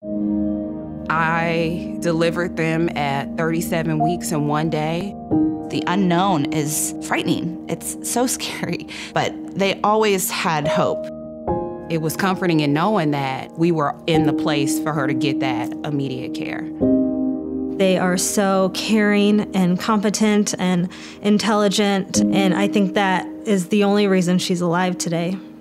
I delivered them at 37 weeks in one day. The unknown is frightening. It's so scary, but they always had hope. It was comforting in knowing that we were in the place for her to get that immediate care. They are so caring and competent and intelligent, and I think that is the only reason she's alive today.